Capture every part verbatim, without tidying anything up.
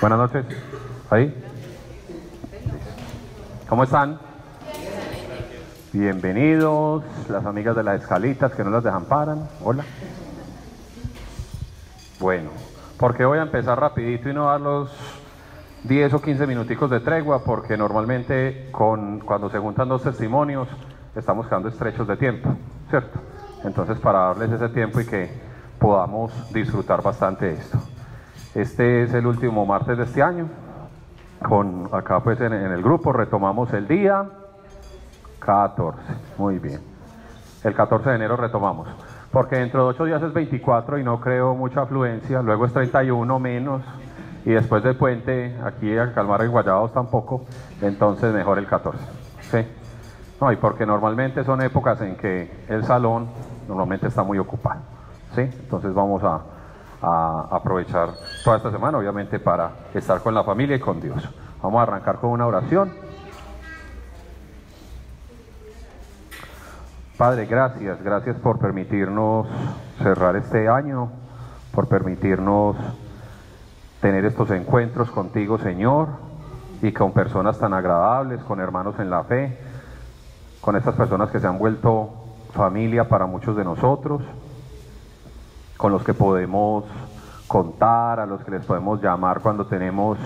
Buenas noches. ¿Ahí? ¿Cómo están? Bienvenidos, las amigas de las escalitas que no las desamparan. Hola. Bueno, porque voy a empezar rapidito y no dar los diez o quince minuticos de tregua, porque normalmente con, cuando se juntan dos testimonios estamos quedando estrechos de tiempo, ¿cierto? Entonces, para darles ese tiempo y que podamos disfrutar bastante de esto. Este es el último martes de este año. Con acá pues en, en el grupo retomamos el día catorce, muy bien. El catorce de enero retomamos, porque dentro de ocho días es veinticuatro y no creo mucha afluencia, luego es treinta y uno menos, y después del puente, aquí a Calmar en Guayados tampoco, entonces mejor el catorce, ¿sí? No, y porque normalmente son épocas en que el salón normalmente está muy ocupado, ¿sí? Entonces vamos a, a aprovechar toda esta semana, obviamente, para estar con la familia y con Dios. Vamos a arrancar con una oración. Padre, gracias, gracias por permitirnos cerrar este año, por permitirnos tener estos encuentros contigo, Señor, y con personas tan agradables, con hermanos en la fe, con estas personas que se han vuelto familia para muchos de nosotros, con los que podemos contar, a los que les podemos llamar cuando tenemos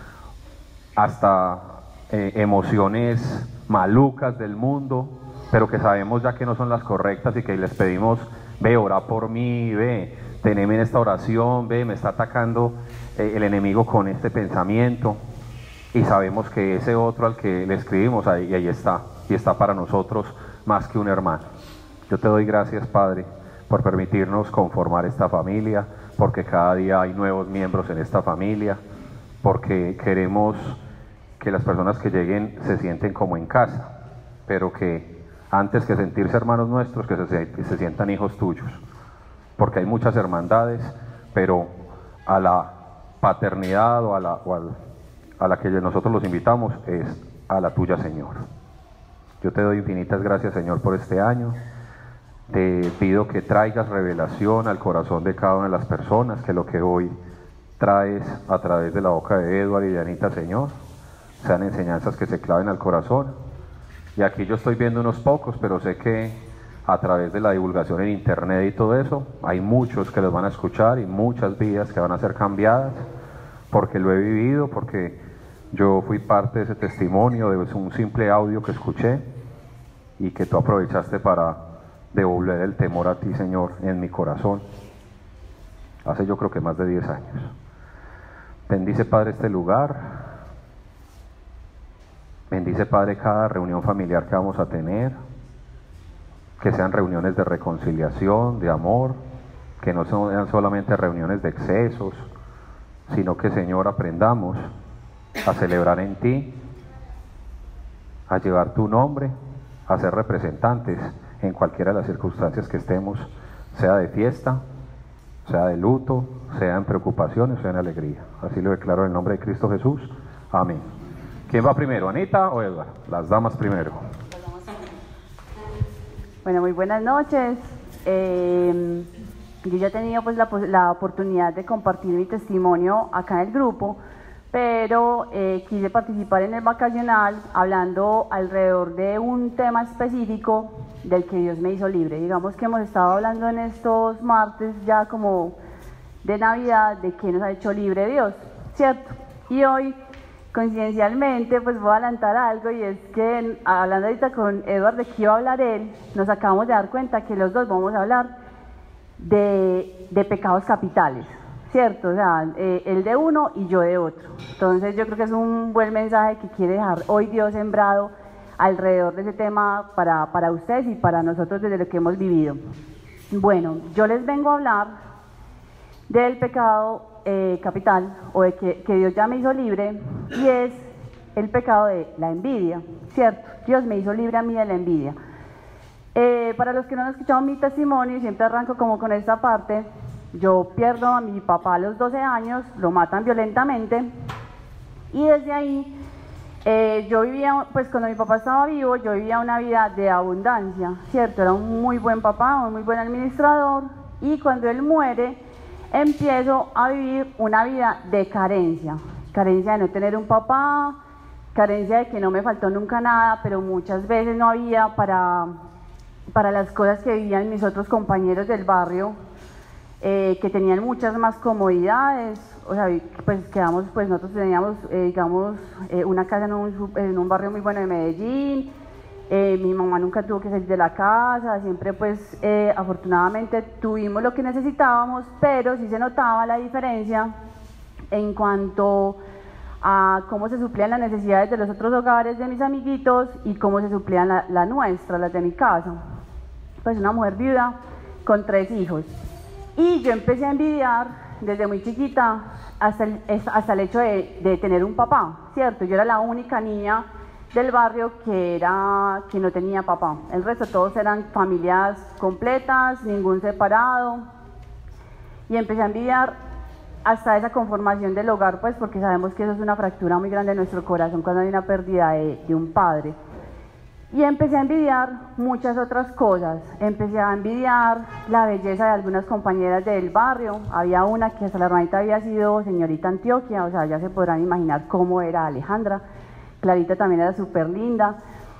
hasta eh, emociones malucas del mundo, pero que sabemos ya que no son las correctas y que les pedimos: ve, ora por mí, ve, teneme en esta oración, ve, me está atacando eh, el enemigo con este pensamiento, y sabemos que ese otro al que le escribimos, ahí, ahí está, y está para nosotros más que un hermano. Yo te doy gracias, Padre, por permitirnos conformar esta familia, porque cada día hay nuevos miembros en esta familia, porque queremos que las personas que lleguen se sienten como en casa, pero que antes que sentirse hermanos nuestros, que se, que se sientan hijos tuyos, porque hay muchas hermandades, pero a la paternidad o a la, o al, a la que nosotros los invitamos es a la tuya, Señor. Yo te doy infinitas gracias, Señor, por este año. Te pido que traigas revelación al corazón de cada una de las personas, que lo que hoy traes a través de la boca de Edward y de Anita, Señor, sean enseñanzas que se claven al corazón. Y aquí yo estoy viendo unos pocos, pero sé que a través de la divulgación en internet y todo eso, hay muchos que los van a escuchar y muchas vidas que van a ser cambiadas, porque lo he vivido, porque yo fui parte de ese testimonio, de un simple audio que escuché y que tú aprovechaste para devolver el temor a ti, Señor, en mi corazón, hace yo creo que más de diez años. Bendice, Padre, este lugar. Bendice, Padre, cada reunión familiar que vamos a tener, que sean reuniones de reconciliación, de amor, que no sean solamente reuniones de excesos, sino que, Señor, aprendamos a celebrar en ti, a llevar tu nombre, a ser representantes en cualquiera de las circunstancias que estemos, sea de fiesta, sea de luto, sea en preocupación o sea en alegría. Así lo declaro en el nombre de Cristo Jesús. Amén. ¿Quién va primero, Anita o Edward? Las damas primero. Bueno, muy buenas noches. Eh, yo ya he tenido pues la, la oportunidad de compartir mi testimonio acá en el grupo, pero eh, quise participar en el vacacional hablando alrededor de un tema específico del que Dios me hizo libre. Digamos que hemos estado hablando en estos martes ya como de Navidad de que nos ha hecho libre Dios, ¿cierto? Y hoy, coincidencialmente, pues voy a adelantar algo, y es que hablando ahorita con Edward de qué iba a hablar él, nos acabamos de dar cuenta que los dos vamos a hablar de, de pecados capitales, ¿cierto? O sea, eh, él de uno y yo de otro. Entonces yo creo que es un buen mensaje que quiere dejar hoy Dios sembrado alrededor de ese tema para, para ustedes y para nosotros desde lo que hemos vivido. Bueno, yo les vengo a hablar del pecado eh, capital, o de que, que Dios ya me hizo libre, y es el pecado de la envidia, ¿cierto? Dios me hizo libre a mí de la envidia. Eh, para los que no han escuchado mi testimonio, y siempre arranco como con esta parte, yo pierdo a mi papá a los doce años, lo matan violentamente, y desde ahí eh, yo vivía, pues cuando mi papá estaba vivo, yo vivía una vida de abundancia, ¿cierto? Era un muy buen papá, un muy buen administrador, y cuando él muere, empiezo a vivir una vida de carencia. carencia de no tener un papá, carencia de que no me faltó nunca nada, pero muchas veces no había para, para las cosas que vivían mis otros compañeros del barrio, eh, que tenían muchas más comodidades. O sea, pues quedamos, pues nosotros teníamos, eh, digamos, eh, una casa en un, en un barrio muy bueno de Medellín. Eh, mi mamá nunca tuvo que salir de la casa, siempre pues eh, afortunadamente tuvimos lo que necesitábamos, pero sí se notaba la diferencia en cuanto a cómo se suplían las necesidades de los otros hogares de mis amiguitos y cómo se suplían la, la nuestra, las de mi casa. Pues una mujer viuda con tres hijos. Y yo empecé a envidiar desde muy chiquita hasta el, hasta el hecho de, de tener un papá, ¿cierto? Yo era la única niña del barrio que, era, que no tenía papá. El resto todos eran familias completas, ningún separado. Y empecé a envidiar hasta esa conformación del hogar, pues porque sabemos que eso es una fractura muy grande en nuestro corazón cuando hay una pérdida de, de un padre. Y empecé a envidiar muchas otras cosas. Empecé a envidiar la belleza de algunas compañeras del barrio. Había una que hasta la hermanita había sido señorita Antioquia, o sea, ya se podrán imaginar cómo era Alejandra. Clarita también era súper linda.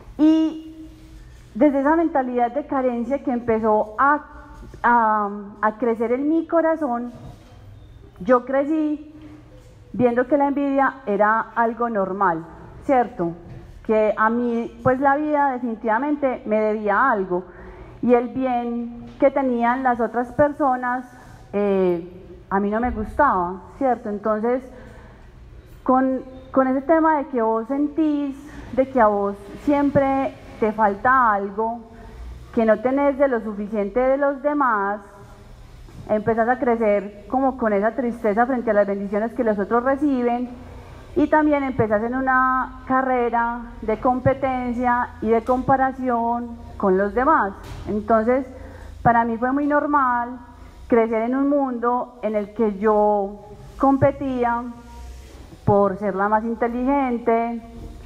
Y desde esa mentalidad de carencia que empezó a, a, a crecer en mi corazón, yo crecí viendo que la envidia era algo normal, ¿cierto? Que a mí, pues la vida definitivamente me debía algo, y el bien que tenían las otras personas eh, a mí no me gustaba, ¿cierto? Entonces, con, con ese tema de que vos sentís, de que a vos siempre te falta algo, que no tenés de lo suficiente de los demás, empezás a crecer como con esa tristeza frente a las bendiciones que los otros reciben, y también empezás en una carrera de competencia y de comparación con los demás. Entonces, para mí fue muy normal crecer en un mundo en el que yo competía por ser la más inteligente,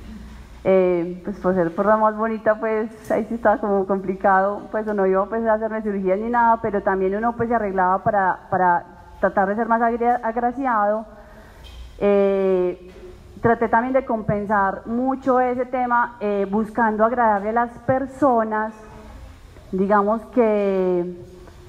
eh, pues por ser por la más bonita, pues ahí sí estaba como complicado, pues no iba pues, a hacerme cirugía ni nada, pero también uno pues se arreglaba para, para tratar de ser más agra agraciado. Eh, traté también de compensar mucho ese tema eh, buscando agradarle a las personas. Digamos que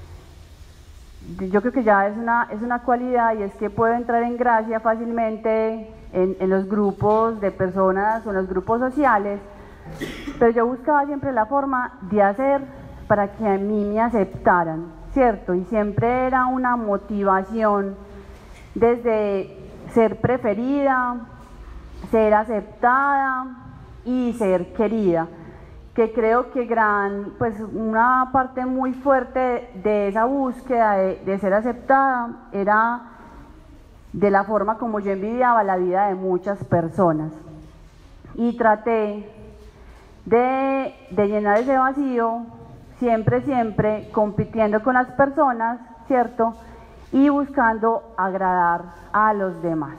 yo creo que ya es una, es una cualidad, y es que puedo entrar en gracia fácilmente en, en los grupos de personas o en los grupos sociales, pero yo buscaba siempre la forma de hacer para que a mí me aceptaran, ¿cierto? Y siempre era una motivación desde ser preferida, ser aceptada y ser querida, que creo que gran, pues una parte muy fuerte de esa búsqueda de, de ser aceptada era de la forma como yo envidiaba la vida de muchas personas, y traté de, de llenar ese vacío siempre, siempre compitiendo con las personas, ¿cierto? Y buscando agradar a los demás.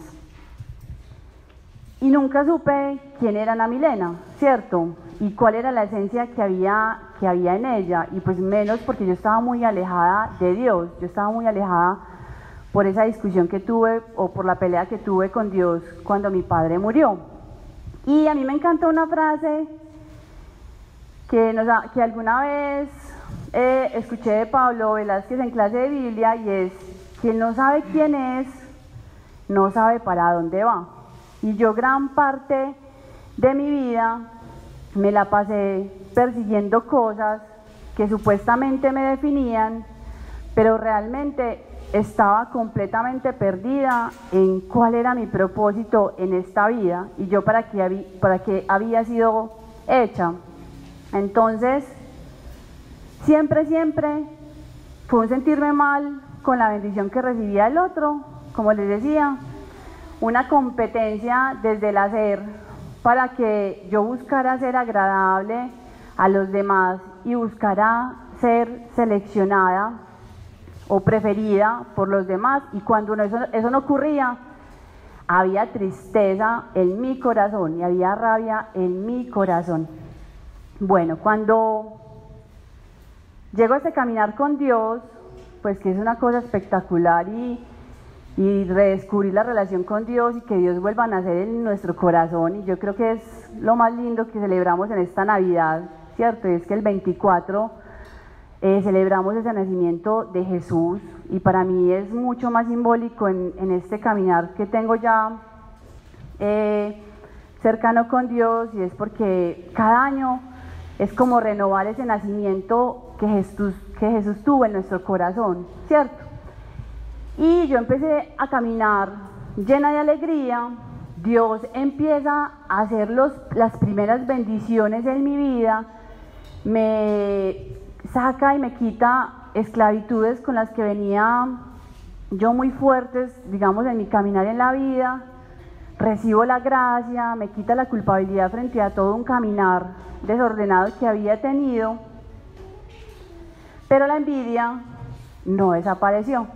Y nunca supe quién era Ana Milena, ¿cierto? Y cuál era la esencia que había, que había en ella, y pues menos porque yo estaba muy alejada de Dios, yo estaba muy alejada por esa discusión que tuve, o por la pelea que tuve con Dios cuando mi padre murió. Y a mí me encantó una frase que, nos, que alguna vez eh, escuché de Pablo Velázquez en clase de Biblia, y es: quien no sabe quién es, no sabe para dónde va. Y yo gran parte de mi vida me la pasé persiguiendo cosas que supuestamente me definían, pero realmente estaba completamente perdida en cuál era mi propósito en esta vida y yo para qué había, para qué había sido hecha. Entonces, siempre, siempre fue un sentirme mal con la bendición que recibía el otro, como les decía, una competencia desde el hacer para que yo buscara ser agradable a los demás y buscara ser seleccionada o preferida por los demás, y cuando eso, eso no ocurría, había tristeza en mi corazón y había rabia en mi corazón. Bueno, cuando llego a este caminar con Dios, pues que es una cosa espectacular, y, y redescubrir la relación con Dios y que Dios vuelva a nacer en nuestro corazón. Y yo creo que es lo más lindo que celebramos en esta Navidad, ¿cierto? Y es que el veinticuatro eh, celebramos ese nacimiento de Jesús, y para mí es mucho más simbólico en, en este caminar que tengo ya eh, cercano con Dios, y es porque cada año es como renovar ese nacimiento que Jesús, que Jesús tuvo en nuestro corazón, ¿cierto? Y yo empecé a caminar llena de alegría. Dios empieza a hacer los, las primeras bendiciones en mi vida, me saca y me quita esclavitudes con las que venía yo muy fuertes, digamos, en mi caminar en la vida. Recibo la gracia, me quita la culpabilidad frente a todo un caminar desordenado que había tenido, pero la envidia no desapareció.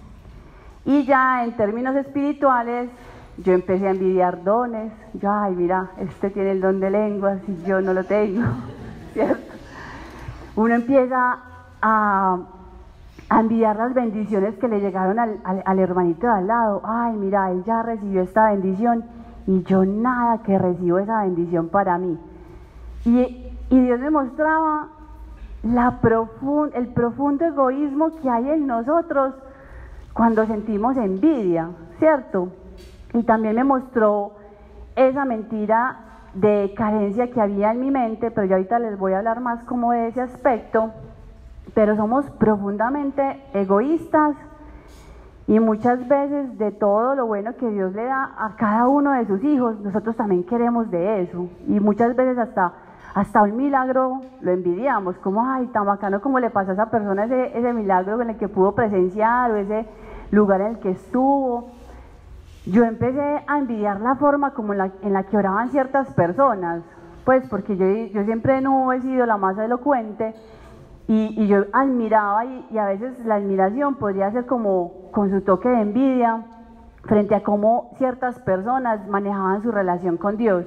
Y ya en términos espirituales, yo empecé a envidiar dones. Yo, ay, mira, este tiene el don de lenguas y yo no lo tengo, ¿cierto? Uno empieza a, a envidiar las bendiciones que le llegaron al, al, al hermanito de al lado. Ay, mira, él ya recibió esta bendición y yo nada que recibo esa bendición para mí. Y, y Dios me mostraba la profun, el profundo egoísmo que hay en nosotros cuando sentimos envidia, ¿cierto? Y también me mostró esa mentira de carencia que había en mi mente, pero yo ahorita les voy a hablar más como de ese aspecto. Pero somos profundamente egoístas, y muchas veces de todo lo bueno que Dios le da a cada uno de sus hijos, nosotros también queremos de eso, y muchas veces hasta, hasta un milagro lo envidiamos, como ay, tan bacano como le pasó a esa persona ese, ese milagro en el que pudo presenciar, o ese lugar en el que estuvo. Yo empecé a envidiar la forma como en la, en la que oraban ciertas personas, pues porque yo, yo siempre no he sido la más elocuente, y, y yo admiraba, y, y a veces la admiración podría ser como con su toque de envidia frente a cómo ciertas personas manejaban su relación con Dios.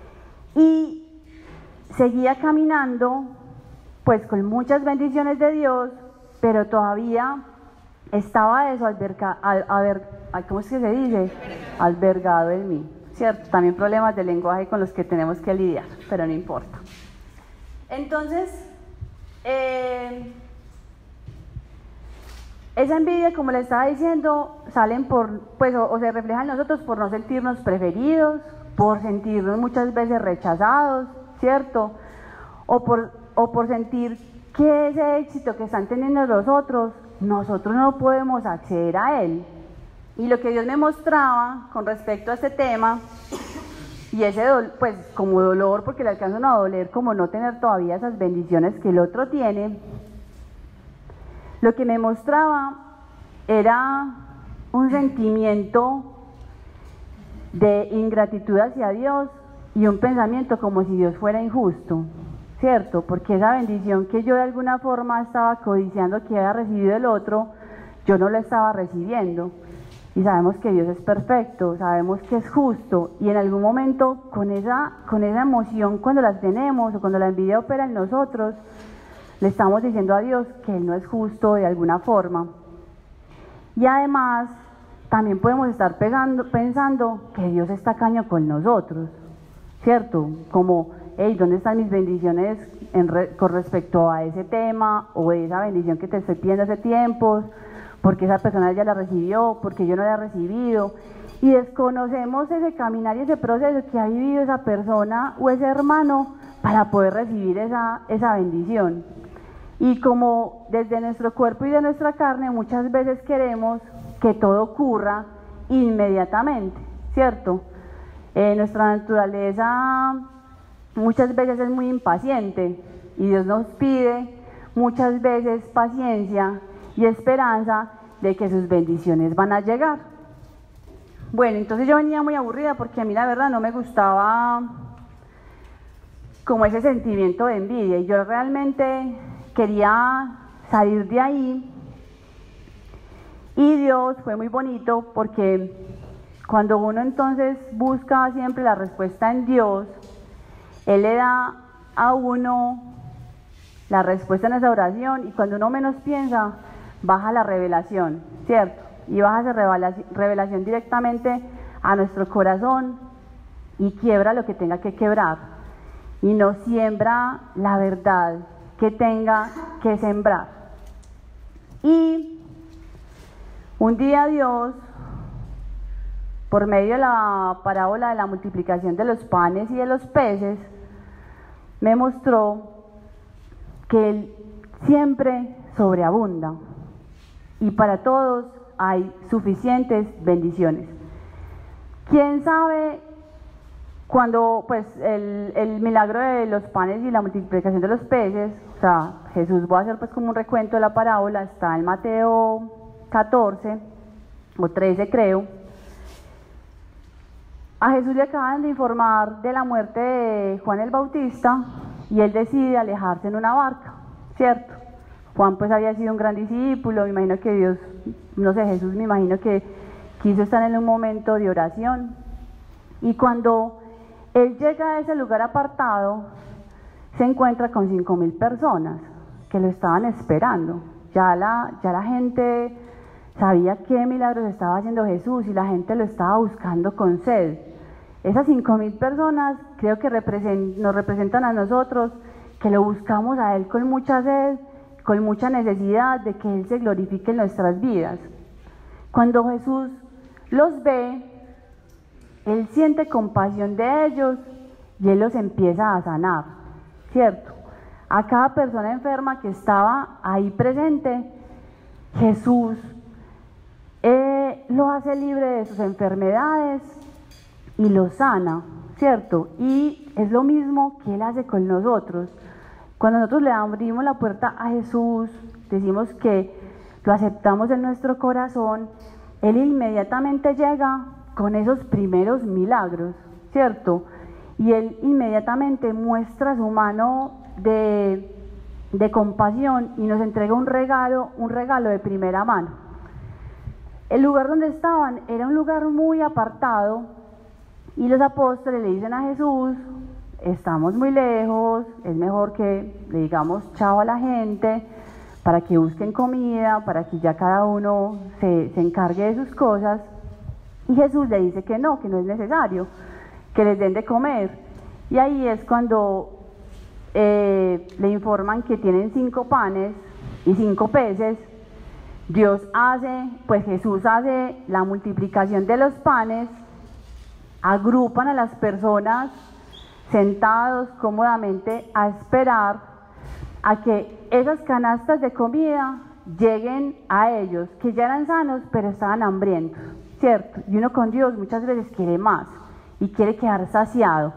Y seguía caminando pues con muchas bendiciones de Dios, pero todavía estaba eso alberga, al, alber, ¿cómo es que se dice? Albergado en mí, ¿cierto? También problemas de lenguaje con los que tenemos que lidiar, pero no importa. Entonces, eh, esa envidia, como le estaba diciendo, salen por, pues, o, o se refleja en nosotros por no sentirnos preferidos, por sentirnos muchas veces rechazados, ¿cierto? O por, o por sentir que ese éxito que están teniendo los otros, nosotros no podemos acceder a él. Y lo que Dios me mostraba con respecto a este tema, y ese dolor, pues como dolor, porque le alcanzan a doler como no tener todavía esas bendiciones que el otro tiene, lo que me mostraba era un sentimiento de ingratitud hacia Dios y un pensamiento como si Dios fuera injusto, ¿cierto? Porque esa bendición que yo de alguna forma estaba codiciando que había recibido el otro, yo no la estaba recibiendo. Y sabemos que Dios es perfecto, sabemos que es justo, y en algún momento con esa, con esa emoción cuando la tenemos o cuando la envidia opera en nosotros, le estamos diciendo a Dios que Él no es justo de alguna forma. Y además también podemos estar pegando, pensando que Dios está tacaño con nosotros, ¿cierto? Como, hey, ¿dónde están mis bendiciones en re, con respecto a ese tema, o de esa bendición que te estoy pidiendo hace tiempos? Porque esa persona ya la recibió, porque yo no la he recibido, y desconocemos ese caminar y ese proceso que ha vivido esa persona o ese hermano para poder recibir esa, esa bendición. Y como desde nuestro cuerpo y de nuestra carne muchas veces queremos que todo ocurra inmediatamente, ¿cierto? Eh, nuestra naturaleza muchas veces es muy impaciente, y Dios nos pide muchas veces paciencia y esperanza de que sus bendiciones van a llegar. Bueno, entonces yo venía muy aburrida porque a mí la verdad no me gustaba como ese sentimiento de envidia, y yo realmente quería salir de ahí. Y Dios fue muy bonito porque cuando uno entonces busca siempre la respuesta en Dios, Él le da a uno la respuesta en esa oración, y cuando uno menos piensa, baja la revelación, ¿cierto? y baja esa revelación, revelación directamente a nuestro corazón y quiebra lo que tenga que quebrar y nos siembra la verdad que tenga que sembrar. Y un día Dios, por medio de la parábola de la multiplicación de los panes y de los peces, me mostró que Él siempre sobreabunda y para todos hay suficientes bendiciones. ¿Quién sabe cuando pues el, el milagro de los panes y la multiplicación de los peces, o sea, Jesús, voy a hacer pues como un recuento de la parábola, está en Mateo catorce o trece creo. A Jesús le acaban de informar de la muerte de Juan el Bautista y él decide alejarse en una barca, ¿cierto? Juan pues había sido un gran discípulo, me imagino que Dios, no sé, Jesús me imagino que quiso estar en un momento de oración. Y cuando él llega a ese lugar apartado, se encuentra con cinco mil personas que lo estaban esperando. Ya la, ya la gente sabía qué milagros estaba haciendo Jesús y la gente lo estaba buscando con sed. Esas cinco mil personas creo que represent, nos representan a nosotros, que lo buscamos a Él con mucha sed, con mucha necesidad de que Él se glorifique en nuestras vidas. Cuando Jesús los ve, Él siente compasión de ellos y Él los empieza a sanar, ¿cierto? A cada persona enferma que estaba ahí presente, Jesús eh, lo hace libre de sus enfermedades y lo sana, ¿cierto? Y es lo mismo que Él hace con nosotros. Cuando nosotros le abrimos la puerta a Jesús, decimos que lo aceptamos en nuestro corazón, Él inmediatamente llega con esos primeros milagros, ¿cierto? Y Él inmediatamente muestra su mano de, de compasión y nos entrega un regalo, un regalo de primera mano. El lugar donde estaban era un lugar muy apartado y los apóstoles le dicen a Jesús: estamos muy lejos, es mejor que le digamos chao a la gente para que busquen comida, para que ya cada uno se, se encargue de sus cosas. Y Jesús le dice que no, que no es necesario, que les den de comer. Y ahí es cuando eh, le informan que tienen cinco panes y cinco peces. Dios hace, pues Jesús hace la multiplicación de los panes, agrupan a las personas sentados cómodamente a esperar a que esas canastas de comida lleguen a ellos, que ya eran sanos pero estaban hambrientos, ¿cierto? Y uno con Dios muchas veces quiere más y quiere quedar saciado.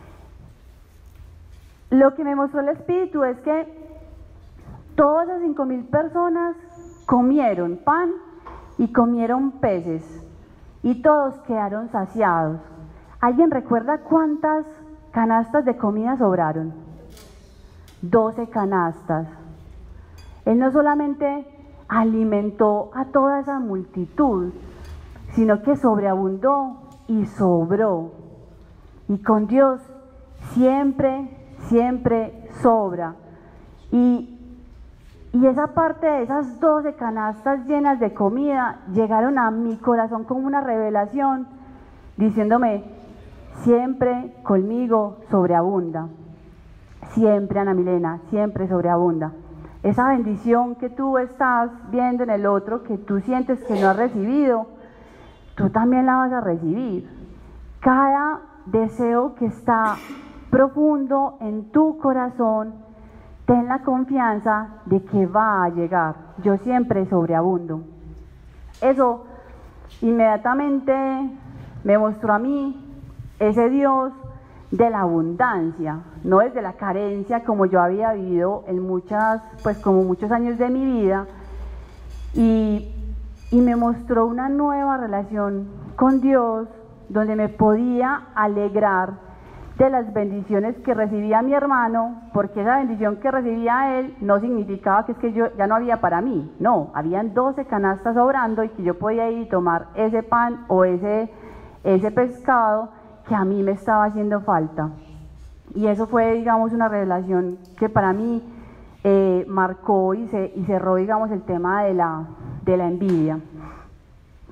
Lo que me mostró el Espíritu es que todas esas cinco mil personas comieron pan y comieron peces y todos quedaron saciados. ¿Alguien recuerda cuántas canastas de comida sobraron? doce canastas. Él no solamente alimentó a toda esa multitud, sino que sobreabundó y sobró. Y con Dios siempre, siempre sobra. Y, y esa parte de esas doce canastas llenas de comida llegaron a mi corazón como una revelación, diciéndome: siempre conmigo sobreabunda. Siempre, Ana Milena, siempre sobreabunda. Esa bendición que tú estás viendo en el otro, que tú sientes que no has recibido, tú también la vas a recibir. Cada deseo que está profundo en tu corazón, ten la confianza de que va a llegar. Yo siempre sobreabundo. Eso inmediatamente me mostró a mí ese Dios de la abundancia, no desde la carencia como yo había vivido en muchas, pues como muchos años de mi vida, y, y me mostró una nueva relación con Dios donde me podía alegrar de las bendiciones que recibía mi hermano, porque esa bendición que recibía él no significaba que es que yo ya no había para mí, no, habían doce canastas sobrando y que yo podía ir y tomar ese pan o ese, ese pescado que a mí me estaba haciendo falta. Y eso fue, digamos, una revelación que para mí eh, marcó y, se, y cerró, digamos, el tema de la, de la envidia.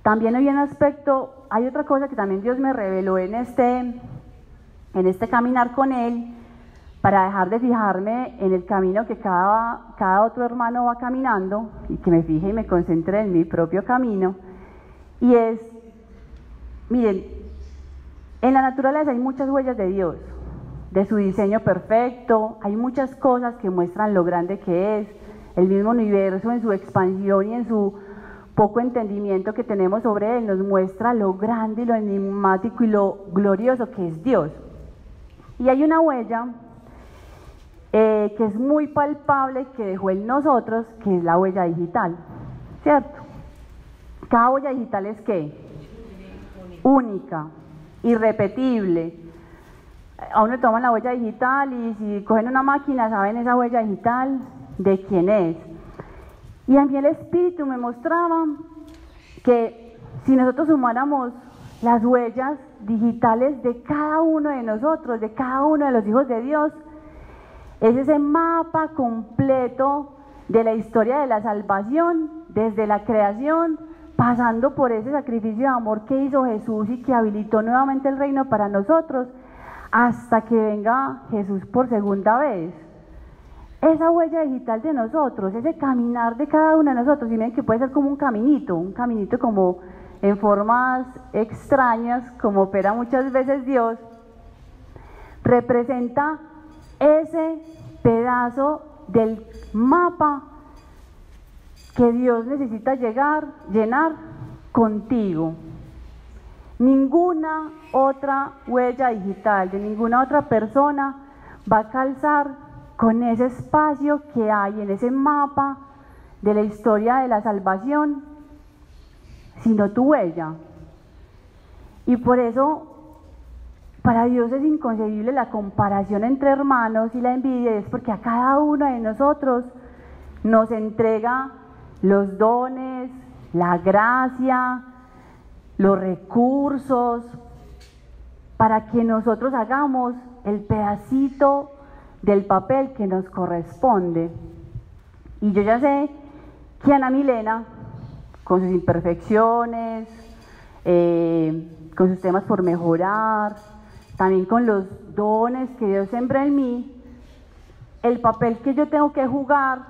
También hay un aspecto, hay otra cosa que también Dios me reveló en este, en este caminar con Él, para dejar de fijarme en el camino que cada, cada otro hermano va caminando, y que me fije y me concentre en mi propio camino. Y es, miren, en la naturaleza hay muchas huellas de Dios, de su diseño perfecto, hay muchas cosas que muestran lo grande que es, el mismo universo en su expansión y en su poco entendimiento que tenemos sobre él, nos muestra lo grande y lo enigmático y lo glorioso que es Dios. Y hay una huella eh, que es muy palpable, que dejó en nosotros, que es la huella digital, ¿cierto? Cada huella digital es ¿qué? Única, irrepetible. A uno le toman la huella digital y si cogen una máquina saben esa huella digital de quién es. Y a mí el Espíritu me mostraba que si nosotros sumáramos las huellas digitales de cada uno de nosotros, de cada uno de los hijos de Dios, es ese mapa completo de la historia de la salvación, desde la creación, pasando por ese sacrificio de amor que hizo Jesús y que habilitó nuevamente el reino para nosotros, hasta que venga Jesús por segunda vez. Esa huella digital de nosotros, ese caminar de cada uno de nosotros, y miren que puede ser como un caminito, un caminito como en formas extrañas, como opera muchas veces Dios, representa ese pedazo del mapa que Dios necesita llegar, llenar contigo. Ninguna otra huella digital de ninguna otra persona va a calzar con ese espacio que hay en ese mapa de la historia de la salvación, sino tu huella. Y por eso para Dios es inconcebible la comparación entre hermanos y la envidia, es porque a cada uno de nosotros nos entrega los dones, la gracia, los recursos, para que nosotros hagamos el pedacito del papel que nos corresponde. Y yo ya sé que Ana Milena, con sus imperfecciones, eh, con sus temas por mejorar, también con los dones que Dios sembra en mí, el papel que yo tengo que jugar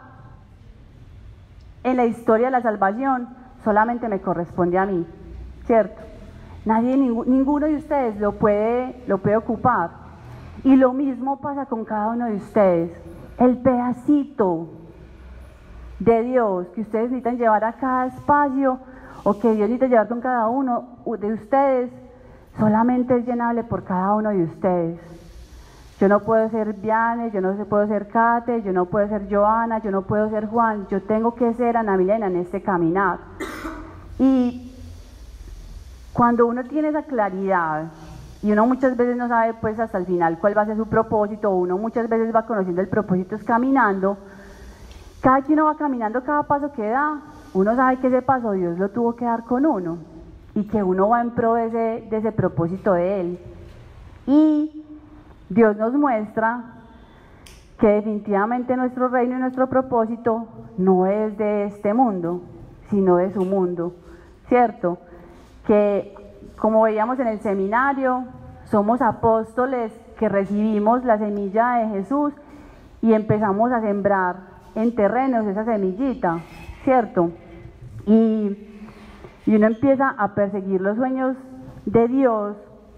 en la historia de la salvación solamente me corresponde a mí, ¿cierto? Nadie, ningú, ninguno de ustedes lo puede, lo puede ocupar. Y lo mismo pasa con cada uno de ustedes. El pedacito de Dios que ustedes necesitan llevar a cada espacio, o que Dios necesita llevar con cada uno de ustedes, solamente es llenable por cada uno de ustedes. Yo no puedo ser Viane, yo no puedo ser Kate, yo no puedo ser Joana, yo no puedo ser Juan, yo tengo que ser Ana Milena en este caminar. Y cuando uno tiene esa claridad, y uno muchas veces no sabe pues hasta el final cuál va a ser su propósito, uno muchas veces va conociendo el propósito es caminando, cada quien va caminando cada paso que da, uno sabe que ese paso Dios lo tuvo que dar con uno, y que uno va en pro de ese, de ese propósito de Él. Y Dios nos muestra que definitivamente nuestro reino y nuestro propósito no es de este mundo, sino de su mundo, ¿cierto? Que como veíamos en el seminario, somos apóstoles que recibimos la semilla de Jesús y empezamos a sembrar en terrenos esa semillita, ¿cierto? Y Y uno empieza a perseguir los sueños de Dios,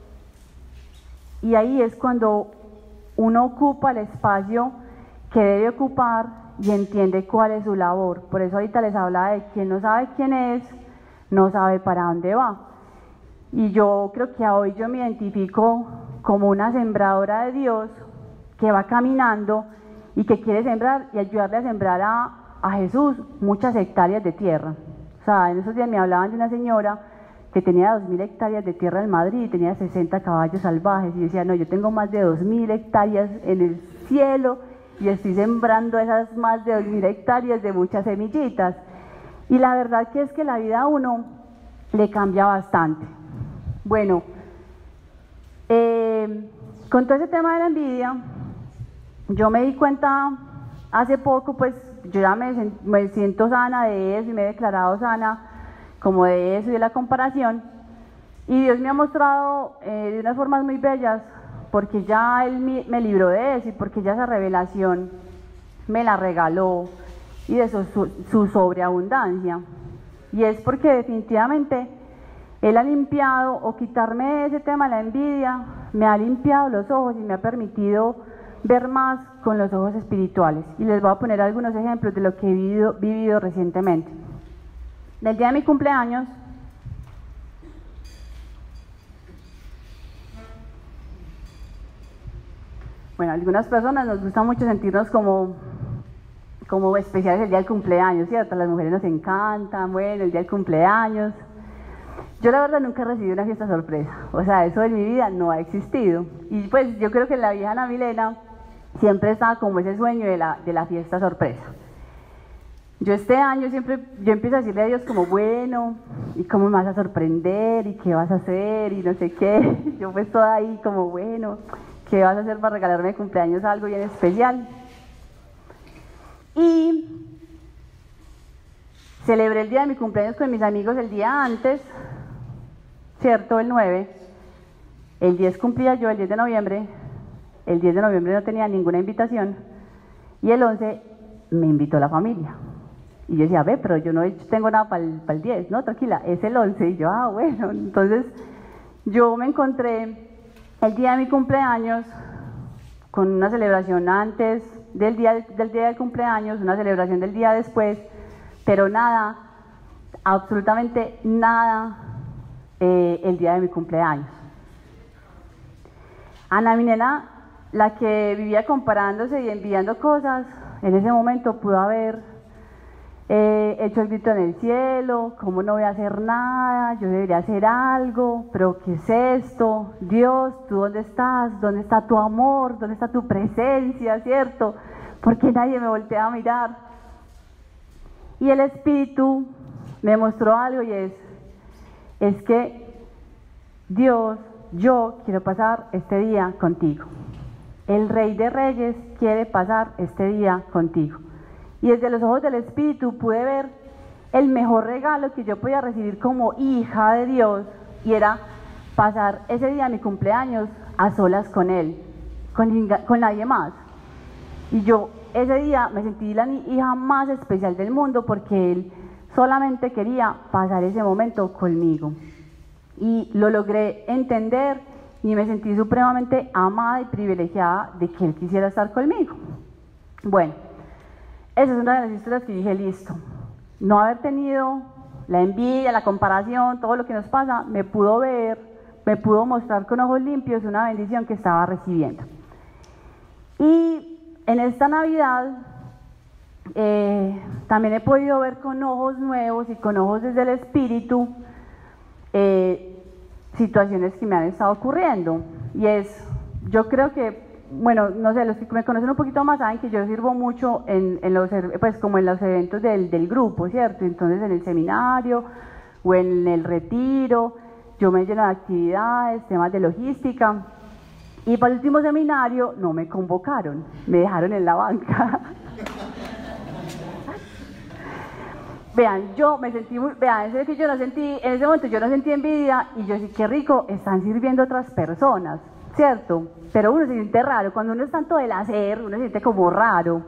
y ahí es cuando uno ocupa el espacio que debe ocupar y entiende cuál es su labor. Por eso ahorita les hablaba de quien no sabe quién es, no sabe para dónde va. Y yo creo que hoy yo me identifico como una sembradora de Dios que va caminando y que quiere sembrar y ayudarle a sembrar a, a Jesús muchas hectáreas de tierra. O sea, en esos días me hablaban de una señora que tenía dos mil hectáreas de tierra en Madrid y tenía sesenta caballos salvajes, y yo decía, no, yo tengo más de dos mil hectáreas en el cielo y estoy sembrando esas más de dos mil hectáreas de muchas semillitas. Y la verdad que es que la vida a uno le cambia bastante. Bueno, eh, con todo ese tema de la envidia, yo me di cuenta hace poco, pues yo ya me, me siento sana de eso y me he declarado sana, como de eso y de la comparación. Y Dios me ha mostrado eh, de unas formas muy bellas, porque ya Él me, me libró de eso y porque ya esa revelación me la regaló y de su, su, su sobreabundancia. Y es porque definitivamente Él ha limpiado, o quitarme ese tema de la envidia, me ha limpiado los ojos y me ha permitido ver más con los ojos espirituales. Y les voy a poner algunos ejemplos de lo que he vivido, vivido recientemente. Del día de mi cumpleaños, bueno, a algunas personas nos gusta mucho sentirnos como, como especiales el día del cumpleaños, ¿cierto? A las mujeres nos encantan, bueno, el día del cumpleaños. Yo la verdad nunca he recibido una fiesta sorpresa, o sea, eso en mi vida no ha existido. Y pues yo creo que en la vieja Ana Milena siempre estaba como ese sueño de la, de la fiesta sorpresa. Yo este año siempre, yo empiezo a decirle a Dios como, bueno, ¿y cómo me vas a sorprender? ¿Y qué vas a hacer? Y no sé qué. Yo pues toda ahí como, bueno, ¿qué vas a hacer para regalarme de cumpleaños algo bien especial? Y celebré el día de mi cumpleaños con mis amigos el día antes, ¿cierto? El nueve. El diez cumplía yo, el diez de noviembre. El diez de noviembre no tenía ninguna invitación. Y el once me invitó la familia. Y yo decía, ve, pero yo no tengo nada para el, para el diez. No, tranquila, es el once. Y yo, ah, bueno. Entonces yo me encontré el día de mi cumpleaños con una celebración antes del día del día del cumpleaños, una celebración del día después, pero nada, absolutamente nada eh, el día de mi cumpleaños. Ana Milena, la que vivía comparándose y enviando cosas, en ese momento pudo haber eh, hecho el grito en el cielo, ¿cómo no voy a hacer nada? Yo debería hacer algo, pero ¿qué es esto? Dios, ¿tú dónde estás? ¿Dónde está tu amor? ¿Dónde está tu presencia? ¿Cierto? ¿Por qué nadie me voltea a mirar? Y el Espíritu me mostró algo y es, es que Dios, yo quiero pasar este día contigo. El Rey de Reyes quiere pasar este día contigo. Y desde los ojos del Espíritu pude ver el mejor regalo que yo podía recibir como hija de Dios, y era pasar ese día de mi cumpleaños a solas con Él, con, con nadie más. Y yo ese día me sentí la hija más especial del mundo, porque Él solamente quería pasar ese momento conmigo. Y lo logré entender y me sentí supremamente amada y privilegiada de que Él quisiera estar conmigo. Bueno, esa es una de las historias que dije, listo, no haber tenido la envidia, la comparación, todo lo que nos pasa, me pudo ver, me pudo mostrar con ojos limpios una bendición que estaba recibiendo. Y en esta Navidad eh, también he podido ver con ojos nuevos y con ojos desde el Espíritu eh, situaciones que me han estado ocurriendo. Y es, yo creo que, bueno, no sé, los que me conocen un poquito más saben que yo sirvo mucho en, en los, pues como en los eventos del, del grupo, ¿cierto? Entonces en el seminario o en el retiro, yo me lleno de actividades, temas de logística. Y para el último seminario no me convocaron, me dejaron en la banca. Vean, yo me sentí muy, vean, es que yo no sentí, en ese momento yo no sentí envidia, y yo sí, qué rico, están sirviendo otras personas, ¿cierto? Pero uno se siente raro, cuando uno es tanto del hacer, uno se siente como raro.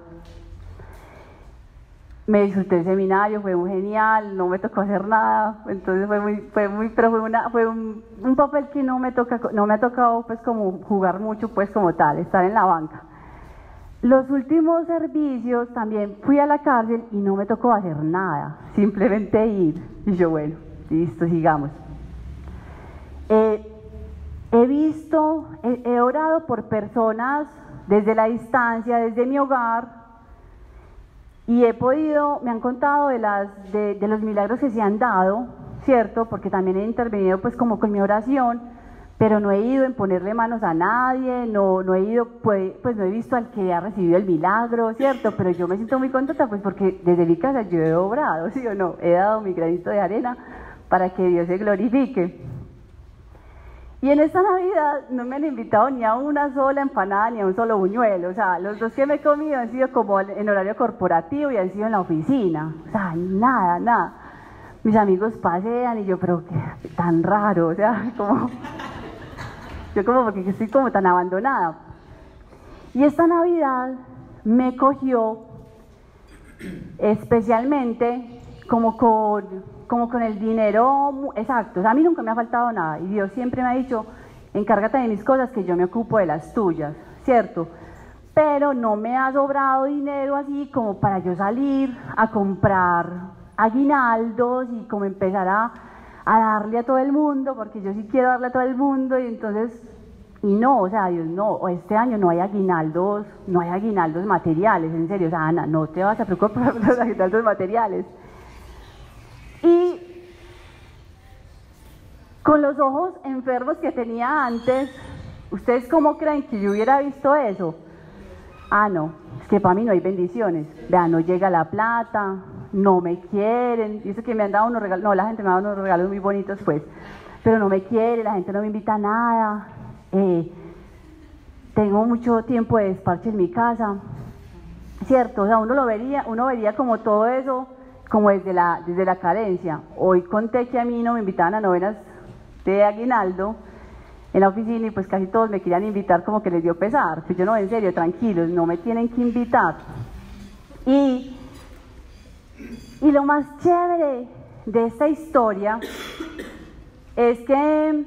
Me disfruté el seminario, fue muy genial, no me tocó hacer nada, entonces fue muy, fue muy, pero fue una, fue un, un papel que no me toca, no me ha tocado pues como jugar mucho pues como tal, estar en la banca. Los últimos servicios también fui a la cárcel y no me tocó hacer nada, simplemente ir. Y yo, bueno, listo, sigamos. Eh, he visto, he, he orado por personas desde la distancia, desde mi hogar, y he podido, me han contado de, las, de, de los milagros que se han dado, ¿cierto? Porque también he intervenido pues como con mi oración, pero no he ido en ponerle manos a nadie, no, no he ido, pues, pues no he visto al que ha recibido el milagro, ¿cierto? Pero yo me siento muy contenta pues porque desde mi casa yo he obrado, ¿sí o no? He dado mi granito de arena para que Dios se glorifique. Y en esta Navidad no me han invitado ni a una sola empanada ni a un solo buñuelo, o sea, los dos que me he comido han sido como en horario corporativo y han sido en la oficina, o sea, nada, nada. mis amigos pasean y yo, pero qué tan raro, o sea, como, yo como porque estoy como tan abandonada. Y esta Navidad me cogió especialmente como con, como con el dinero exacto, o sea, a mí nunca me ha faltado nada y Dios siempre me ha dicho, encárgate de mis cosas que yo me ocupo de las tuyas, ¿cierto? Pero no me ha sobrado dinero así como para yo salir a comprar aguinaldos y como empezar a, a darle a todo el mundo, porque yo sí quiero darle a todo el mundo y entonces, y no, o sea, Dios, no, este año no hay aguinaldos, no hay aguinaldos materiales, en serio, o sea, Ana, no te vas a preocupar por los aguinaldos materiales. Y con los ojos enfermos que tenía antes, ¿ustedes cómo creen que yo hubiera visto eso? Ah, no, es que para mí no hay bendiciones. Vean, no llega la plata, no me quieren. Dice que me han dado unos regalos, no, la gente me ha dado unos regalos muy bonitos, pues, pero no me quiere, la gente no me invita a nada. Eh, tengo mucho tiempo de desparche en mi casa, ¿cierto? O sea, uno lo vería, uno vería como todo eso, como desde la, desde la carencia. Hoy conté que a mí no me invitaban a novenas de aguinaldo en la oficina y pues casi todos me querían invitar, como que les dio pesar, pues yo no, en serio, tranquilos, no me tienen que invitar. Y, y lo más chévere de esta historia es que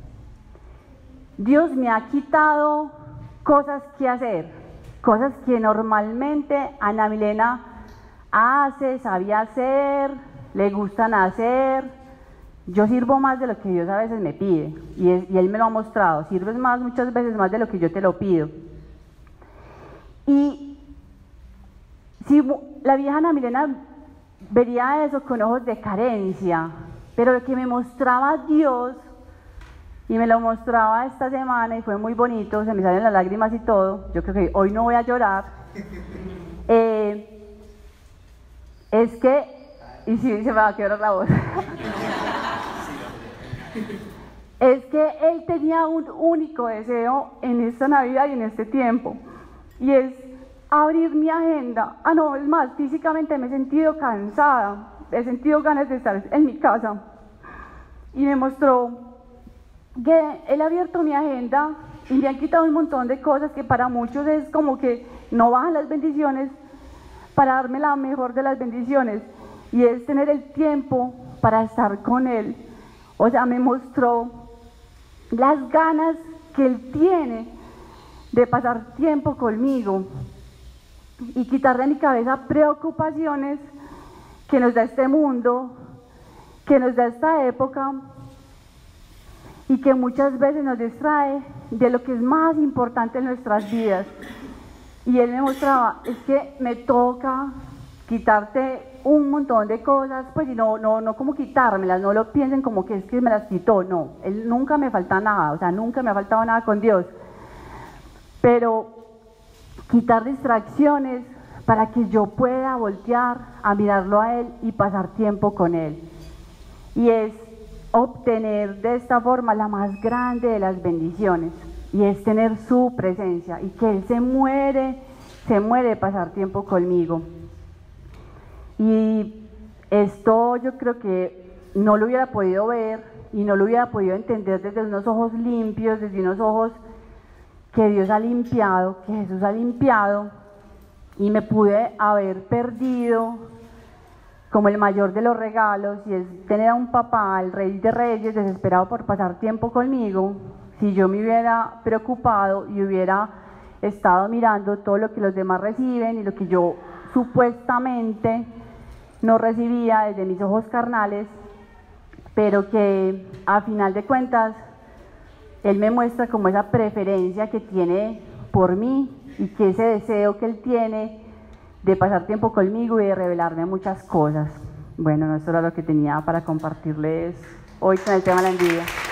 Dios me ha quitado cosas que hacer, cosas que normalmente Ana Milena hace, sabía hacer, le gustan hacer. Yo sirvo más de lo que Dios a veces me pide, y, es, y Él me lo ha mostrado, sirves más, muchas veces más de lo que yo te lo pido. Y si la vieja Ana Milena vería eso con ojos de carencia, pero lo que me mostraba Dios, y me lo mostraba esta semana, y fue muy bonito, se me salen las lágrimas y todo, yo creo que hoy no voy a llorar, eh, es que, y sí, se me va a quebrar la voz, es que Él tenía un único deseo en esta Navidad y en este tiempo, y es abrir mi agenda. Ah, no, es más, físicamente me he sentido cansada, he sentido ganas de estar en mi casa, y me mostró que Él ha abierto mi agenda y me han quitado un montón de cosas que para muchos es como que no bajan las bendiciones, para darme la mejor de las bendiciones, y es tener el tiempo para estar con Él. O sea, me mostró las ganas que Él tiene de pasar tiempo conmigo y quitar de mi cabeza preocupaciones que nos da este mundo, que nos da esta época y que muchas veces nos distrae de lo que es más importante en nuestras vidas. Y Él me mostraba, es que me toca quitarte un montón de cosas, pues y no, no, no como quitármelas, no lo piensen como que es que me las quitó, no, Él nunca me falta nada, o sea, nunca me ha faltado nada con Dios, pero quitar distracciones para que yo pueda voltear a mirarlo a Él y pasar tiempo con Él, y es obtener de esta forma la más grande de las bendiciones, y es tener su presencia, y que Él se muere, se muere de pasar tiempo conmigo. Y esto yo creo que no lo hubiera podido ver y no lo hubiera podido entender desde unos ojos limpios, desde unos ojos que Dios ha limpiado, que Jesús ha limpiado, y me pude haber perdido como el mayor de los regalos, y es tener a un papá, el Rey de Reyes, desesperado por pasar tiempo conmigo. Si yo me hubiera preocupado y hubiera estado mirando todo lo que los demás reciben y lo que yo supuestamente no recibía desde mis ojos carnales, pero que a final de cuentas Él me muestra como esa preferencia que tiene por mí y que ese deseo que Él tiene de pasar tiempo conmigo y de revelarme muchas cosas. Bueno, eso era lo que tenía para compartirles hoy con el tema de la envidia.